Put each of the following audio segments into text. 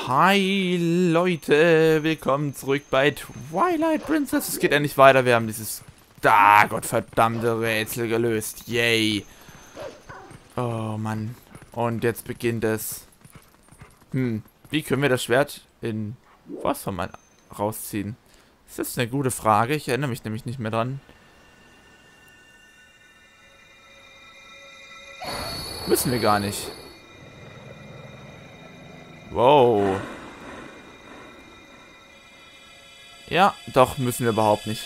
Hi Leute, willkommen zurück bei Twilight Princess. Es geht endlich weiter, wir haben dieses gottverdammte Rätsel gelöst. Yay. Oh Mann. Und jetzt beginnt es. Wie können wir das Schwert in Wassermann rausziehen? Das ist eine gute Frage, ich erinnere mich nämlich nicht mehr dran. Müssen wir gar nicht. Wow. Ja, doch, müssen wir überhaupt nicht.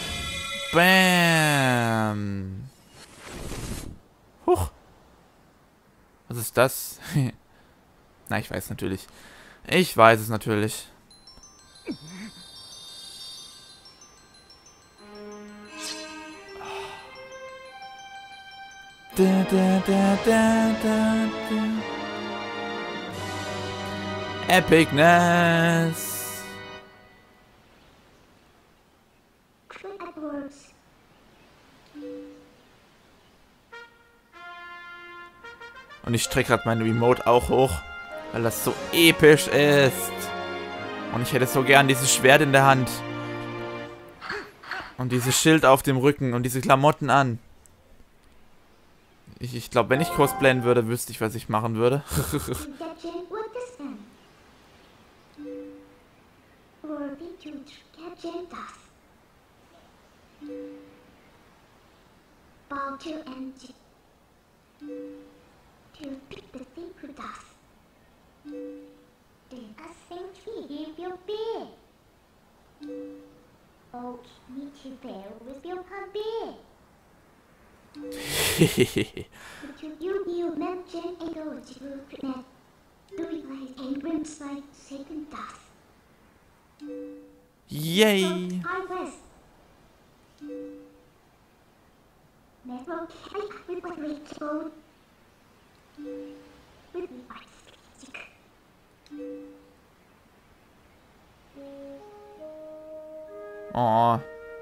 Bam. Huch. Was ist das? Na, ich weiß natürlich. Ich weiß es natürlich. Epicness. Und ich strecke gerade meine Remote auch hoch, weil das so episch ist. Und ich hätte so gern dieses Schwert in der Hand. Und dieses Schild auf dem Rücken und diese Klamotten an. Ich glaube, wenn ich cosplayen würde, wüsste ich, was ich machen würde. Yay! Oh.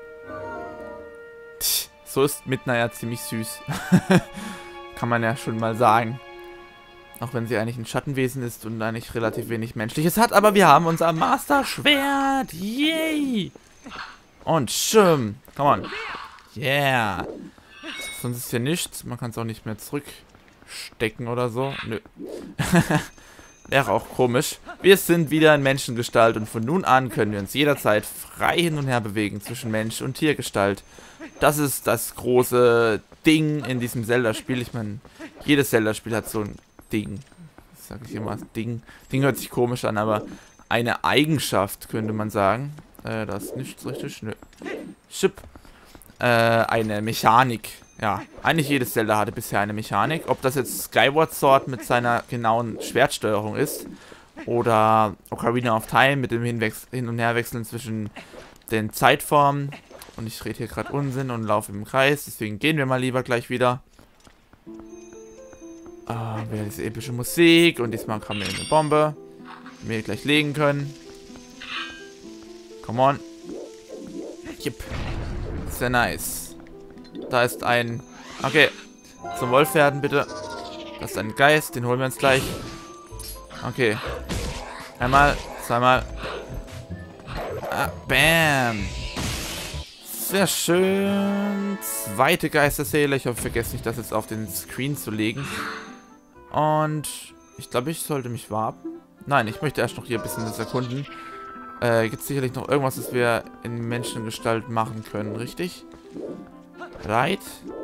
So ist Midna ja ziemlich süß. Kann man ja schon mal sagen. Auch wenn sie eigentlich ein Schattenwesen ist und eigentlich relativ wenig Menschliches hat. Aber wir haben unser Master-Schwert. Yay! Und schirm. Come on. Yeah. Sonst ist hier nichts. Man kann es auch nicht mehr zurückstecken oder so. Nö. Wäre auch komisch. Wir sind wieder in Menschengestalt und von nun an können wir uns jederzeit frei hin und her bewegen zwischen Mensch und Tiergestalt. Das ist das große Ding in diesem Zelda-Spiel. Ich meine, jedes Zelda-Spiel hat so ein Ding. Das sage ich immer. Ding hört sich komisch an, aber eine Eigenschaft, könnte man sagen. Das ist nichts richtig. Nö. Chip. Eine Mechanik. Ja, eigentlich jedes Zelda hatte bisher eine Mechanik. Ob das jetzt Skyward Sword mit seiner genauen Schwertsteuerung ist oder Ocarina of Time mit dem Hin- und Herwechseln zwischen den Zeitformen. Und ich rede hier gerade Unsinn und laufe im Kreis, deswegen gehen wir mal lieber gleich wieder. Wieder diese epische Musik und diesmal haben wir eine Bombe, die wir gleich legen können. Come on. Yep. Sehr nice. Da ist ein... Okay. Zum Wolf werden, bitte. Das ist ein Geist, den holen wir uns gleich. Okay. Einmal, zweimal. Bam. Sehr schön. Zweite Geisterseele. Ich hoffe, ich vergesse nicht, das jetzt auf den Screen zu legen. Und ich glaube, ich sollte mich warten. Nein, ich möchte erst noch hier ein bisschen das erkunden. Gibt es sicherlich noch irgendwas, das wir in Menschengestalt machen können, richtig? Right?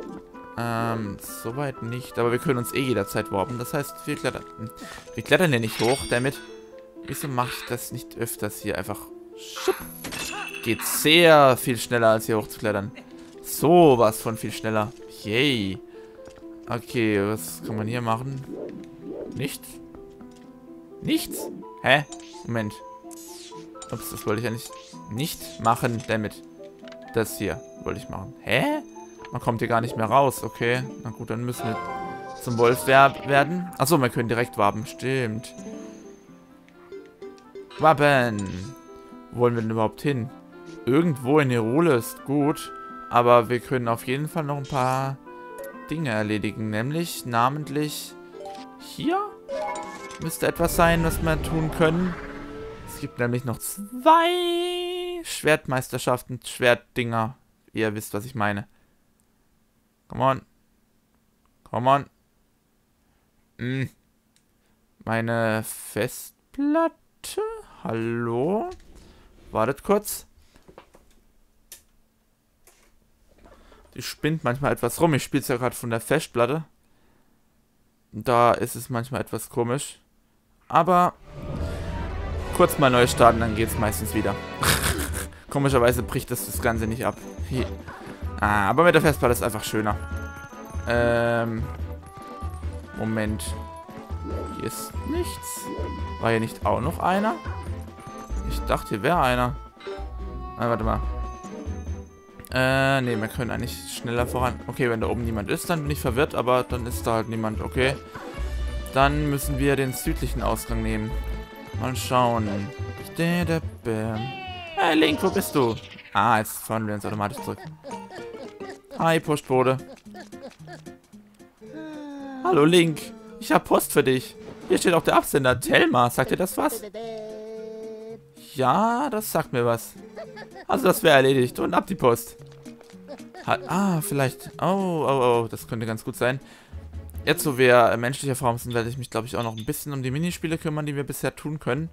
Soweit nicht. Aber wir können uns eh jederzeit warpen. Das heißt, wir klettern hier nicht hoch. Damit. Wieso mache ich das nicht öfters hier einfach? Schupp. Geht sehr viel schneller, als hier hochzuklettern. Sowas von viel schneller. Yay. Okay, was kann man hier machen? Nichts? Nichts? Hä? Moment. Ups, das wollte ich eigentlich nicht machen. Damit. Das hier wollte ich machen. Hä? Man kommt hier gar nicht mehr raus. Okay. Na gut, dann müssen wir zum Wolf werden. Achso, wir können direkt wappen. Stimmt. Wappen. Wo wollen wir denn überhaupt hin? Irgendwo in Hyrule ist gut. Aber wir können auf jeden Fall noch ein paar Dinge erledigen. Nämlich namentlich hier müsste etwas sein, was wir tun können. Es gibt nämlich noch 2 Schwertmeisterschaften, Schwertdinger. Ihr wisst, was ich meine. Come on. Come on. Meine Festplatte? Hallo? Wartet kurz. Die spinnt manchmal etwas rum. Ich spiele es ja gerade von der Festplatte. Da ist es manchmal etwas komisch. Aber kurz mal neu starten, dann geht es meistens wieder. Komischerweise bricht das Ganze nicht ab. Hier. Aber mit der Festplatte ist es einfach schöner. Moment. Hier ist nichts. War hier nicht auch noch einer? Ich dachte, hier wäre einer. Warte mal. Ne, wir können eigentlich schneller voran. Okay, wenn da oben niemand ist, dann bin ich verwirrt, aber dann ist da halt niemand. Okay. Dann müssen wir den südlichen Ausgang nehmen. Mal schauen. Hey, Link, wo bist du? Jetzt fahren wir uns automatisch zurück. Hi, Postbote. Hallo, Link. Ich habe Post für dich. Hier steht auch der Absender. Telma, sagt dir das was? Ja, das sagt mir was. Also das wäre erledigt. Und ab die Post. Vielleicht. Oh, das könnte ganz gut sein. Jetzt, wo wir menschlicher Form sind, werde ich mich, glaube ich, auch noch ein bisschen um die Minispiele kümmern, die wir bisher tun können.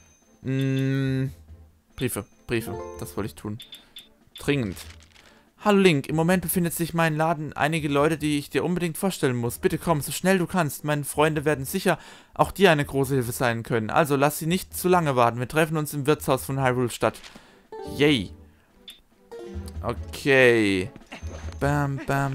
Briefe. Das wollte ich tun. Dringend. Hallo Link, im Moment befindet sich in meinem Laden einige Leute, die ich dir unbedingt vorstellen muss. Bitte komm, so schnell du kannst. Meine Freunde werden sicher auch dir eine große Hilfe sein können. Also lass sie nicht zu lange warten. Wir treffen uns im Wirtshaus von Hyrule Stadt. Yay. Okay. Bam.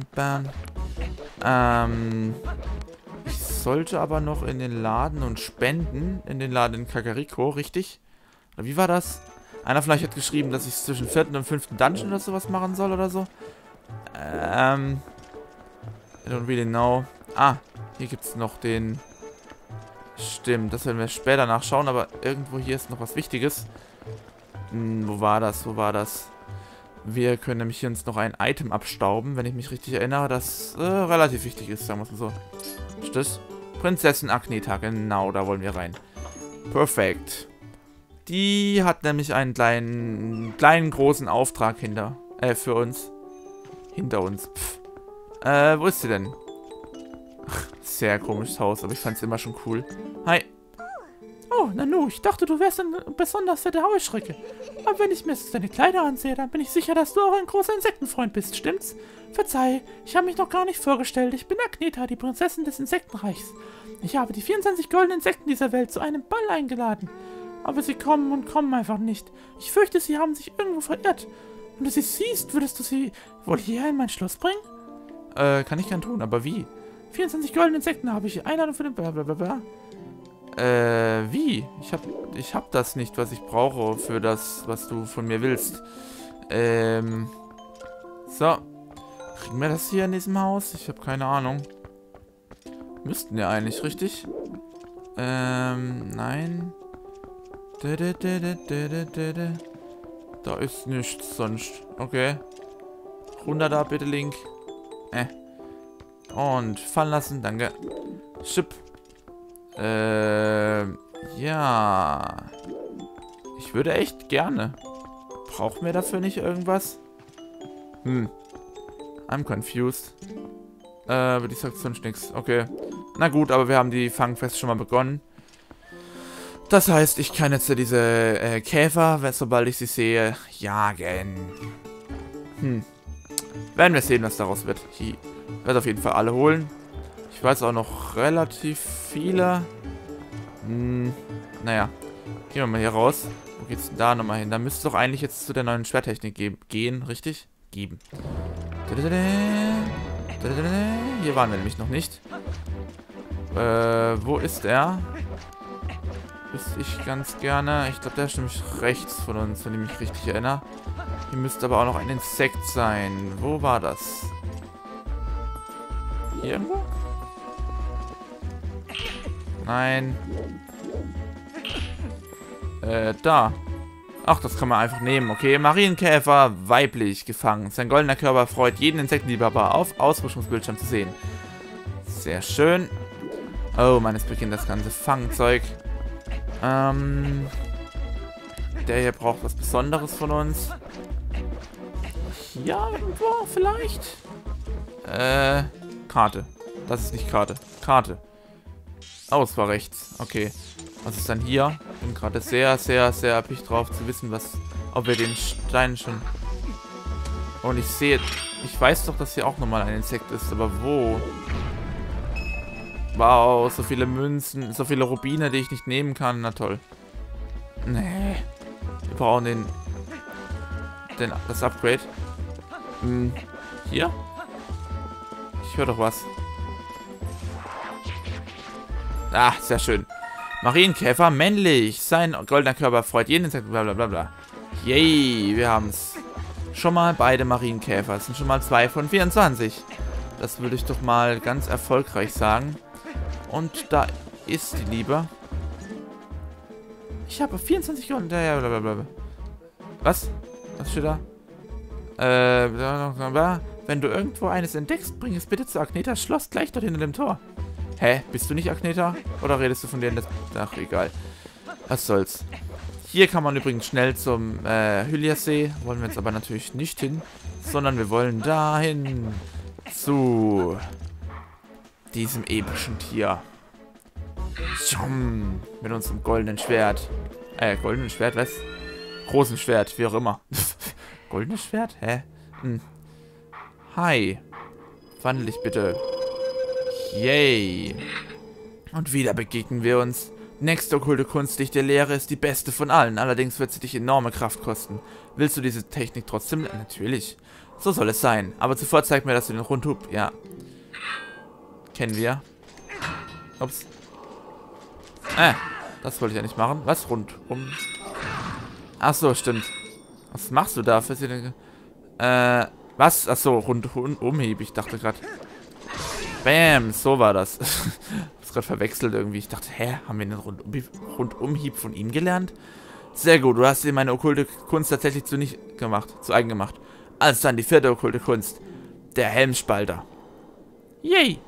Ich sollte aber noch in den Laden und spenden. In den Laden in Kakariko, richtig? Wie war das? Einer vielleicht hat geschrieben, dass ich zwischen 4. und 5. Dungeon oder sowas machen soll oder so. I don't really know. Hier gibt es noch den... Stimmt, das werden wir später nachschauen, aber irgendwo hier ist noch was Wichtiges. Wo war das? Wir können nämlich hier uns noch ein Item abstauben, wenn ich mich richtig erinnere, das relativ wichtig ist, sagen wir es mal so. Ist das? Prinzessin Agnetha, genau, da wollen wir rein. Perfekt. Die hat nämlich einen kleinen, großen Auftrag für uns. Hinter uns. Wo ist sie denn? Sehr komisches Haus, aber ich fand es immer schon cool. Hi. Oh, Nanu, ich dachte, du wärst ein besonders fette Heuschrecke. Aber wenn ich mir jetzt deine Kleider ansehe, dann bin ich sicher, dass du auch ein großer Insektenfreund bist, stimmt's? Verzeih, ich habe mich noch gar nicht vorgestellt. Ich bin Agnetha, die Prinzessin des Insektenreichs. Ich habe die 24 goldenen Insekten dieser Welt zu einem Ball eingeladen. Aber sie kommen einfach nicht. Ich fürchte, sie haben sich irgendwo verirrt. Wenn du sie siehst, würdest du sie wohl hierher in mein Schloss bringen? Kann ich gern tun, aber wie? 24 goldene Insekten habe ich. Einladung für den Blablabla. Wie? Ich hab das nicht, was ich brauche für das, was du von mir willst. So. Kriegen wir das hier in diesem Haus? Ich habe keine Ahnung. Müssten ja eigentlich, richtig? Nein. Da ist nichts sonst. Okay. Runter da, bitte, Link. Und fallen lassen, danke. Chip. Ja. Ich würde echt gerne. Brauchen wir dafür nicht irgendwas? I'm confused. Aber die sagt sonst nichts. Okay. Na gut, aber wir haben die Fangfest schon mal begonnen. Das heißt, ich kann jetzt diese Käfer, sobald ich sie sehe, jagen. Werden wir sehen, was daraus wird. Ich werde auf jeden Fall alle holen. Ich weiß auch noch relativ viele. Naja. Gehen wir mal hier raus. Wo geht's denn da nochmal hin? Da müsste es doch eigentlich jetzt zu der neuen Schwerttechnik gehen, richtig? Geben. Hier waren wir nämlich noch nicht. Wo ist er? Wüsste ich ganz gerne. Ich glaube, der ist nämlich rechts von uns, wenn ich mich richtig erinnere. Hier müsste aber auch noch ein Insekt sein. Wo war das? Hier irgendwo? Nein. Da. Ach, das kann man einfach nehmen. Okay, Marienkäfer, weiblich, gefangen. Sein goldener Körper freut jeden Insektenliebhaber auf Ausrüstungsbildschirm zu sehen. Sehr schön. Oh, Mann, jetzt beginnt das ganze Fangzeug. Der hier braucht was Besonderes von uns. Hier irgendwo vielleicht? Karte. Das ist nicht Karte. Karte. Oh, es war rechts. Okay. Was ist dann hier? Bin gerade sehr, sehr, sehr erpicht drauf zu wissen, ob wir den Stein schon... Und ich sehe... Ich weiß doch, dass hier auch nochmal ein Insekt ist, aber wo? Wow, so viele Münzen, so viele Rubine, die ich nicht nehmen kann. Na toll. Nee. Wir brauchen das Upgrade. Hier? Ich höre doch was. Ah, sehr schön. Marienkäfer, männlich. Sein goldener Körper freut jeden Insekt, bla bla bla bla. Yay, wir haben es. Schon mal beide Marienkäfer. Das sind schon mal 2 von 24. Das würde ich doch mal ganz erfolgreich sagen. Und da ist die Liebe. Ich habe 24 Gold. Was? Was steht da? Wenn du irgendwo eines entdeckst, bring es bitte zu Agnetas Schloss gleich dort hinter dem Tor. Hä? Bist du nicht Agneta? Oder redest du von dir? Ach, egal. Was soll's. Hier kann man übrigens schnell zum Hyliasee. Wollen wir jetzt aber natürlich nicht hin. Sondern wir wollen dahin. Zu diesem epischen Tier. Mit unserem goldenen Schwert. Goldenen Schwert, was? Großen Schwert, wie auch immer. Goldenes Schwert? Hä? Hi. Wandel dich bitte. Yay. Und wieder begegnen wir uns. Nächste okkulte Kunst, die ich dir lehre, ist die beste von allen. Allerdings wird sie dich enorme Kraft kosten. Willst du diese Technik trotzdem? Natürlich. So soll es sein. Aber zuvor zeig mir, dass du den Rundhub... Ja. Kennen wir. Ups. Das wollte ich ja nicht machen. Was? Rundum? Ach so, stimmt. Was machst du da? Was? Ach so, Rundumhieb. Ich dachte gerade... Bam, so war das. Ich hab's gerade verwechselt irgendwie. Ich dachte, hä, haben wir einen Rundumhieb von ihm gelernt? Sehr gut, du hast dir meine okkulte Kunst tatsächlich zu eigen gemacht. Also dann die 4. okkulte Kunst. Der Helmspalter. Yay!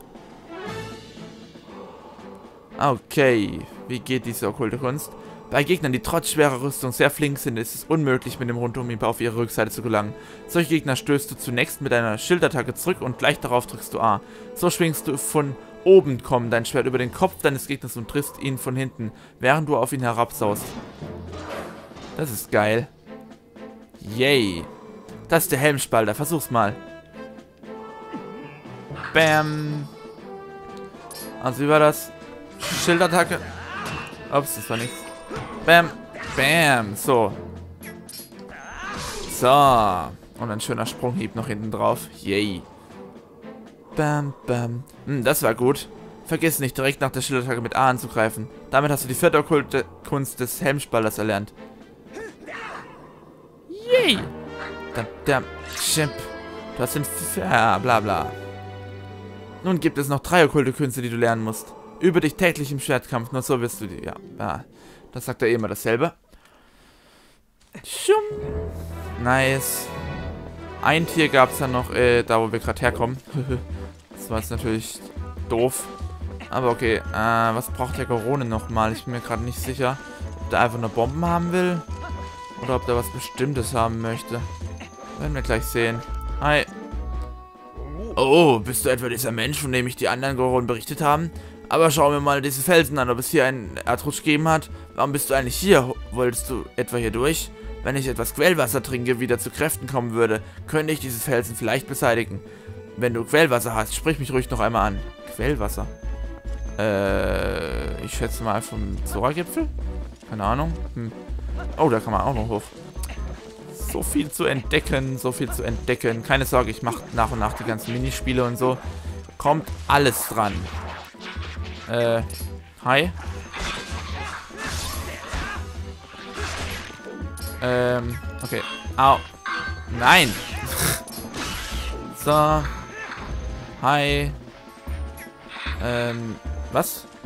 Okay, wie geht diese okkulte Kunst? Bei Gegnern, die trotz schwerer Rüstung sehr flink sind, ist es unmöglich, mit dem Rundumhieb auf ihre Rückseite zu gelangen. Solche Gegner stößt du zunächst mit einer Schildattacke zurück und gleich darauf drückst du A. So schwingst du von oben dein Schwert über den Kopf deines Gegners und triffst ihn von hinten, während du auf ihn herabsaust. Das ist geil. Yay. Das ist der Helmspalter. Versuch's mal. Bam. Also wie war das? Schildattacke. Ups, das war nichts. Bam. Bam. So. So. Und ein schöner Sprunghieb noch hinten drauf. Yay. Bam, bam. Das war gut. Vergiss nicht, direkt nach der Schildattacke mit A anzugreifen. Damit hast du die 4. okkulte Kunst des Helmspalters erlernt. Yay. Chip. Du hast den... bla bla. Nun gibt es noch 3 okkulte Künste, die du lernen musst. Übe dich täglich im Schwertkampf, nur so wirst du die... Ja, das sagt er immer dasselbe. Schum. Nice. Ein Tier gab es dann noch, da wo wir gerade herkommen. Das war jetzt natürlich doof. Aber okay, was braucht der Gorone nochmal? Ich bin mir gerade nicht sicher, ob der einfach nur Bomben haben will. Oder ob der was Bestimmtes haben möchte. Werden wir gleich sehen. Hi. Oh, bist du etwa dieser Mensch, von dem ich die anderen Goronen berichtet haben? Aber schau mir mal diese Felsen an, ob es hier einen Erdrutsch gegeben hat. Warum bist du eigentlich hier? Wolltest du etwa hier durch? Wenn ich etwas Quellwasser trinke, wieder zu Kräften kommen würde, könnte ich dieses Felsen vielleicht beseitigen. Wenn du Quellwasser hast, sprich mich ruhig noch einmal an. Quellwasser? Ich schätze mal vom Zora-Gipfel? Keine Ahnung. Oh, da kann man auch noch hoch. So viel zu entdecken, so viel zu entdecken. Keine Sorge, ich mache nach und nach die ganzen Minispiele und so. Kommt alles dran. Hi. Okay. Au. Nein. So. Hi. Was?